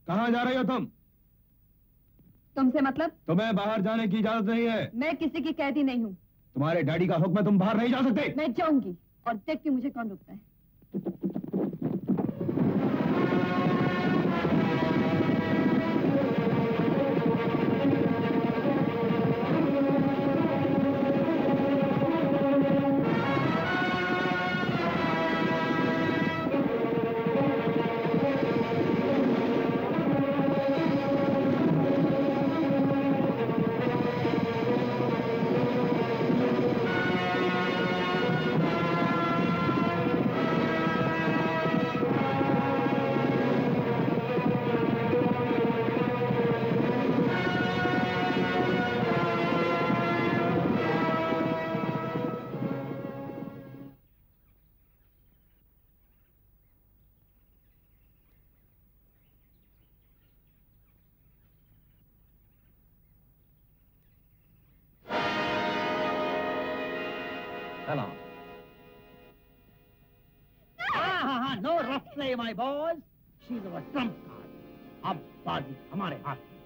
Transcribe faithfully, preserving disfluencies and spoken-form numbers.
कहाँ जा रही हो तुम? तुमसे मतलब? तुम्हें बाहर जाने की इजाजत नहीं है। मैं किसी की कैदी नहीं हूँ। तुम्हारे डैडी का हुक्म है, तुम बाहर नहीं जा सकते। मैं जाऊंगी और देखती हूँ मुझे कौन रोकता है। Hello. Ah, no rough play, my boys. She's our trump card. अब बाजी हमारे हाथ में।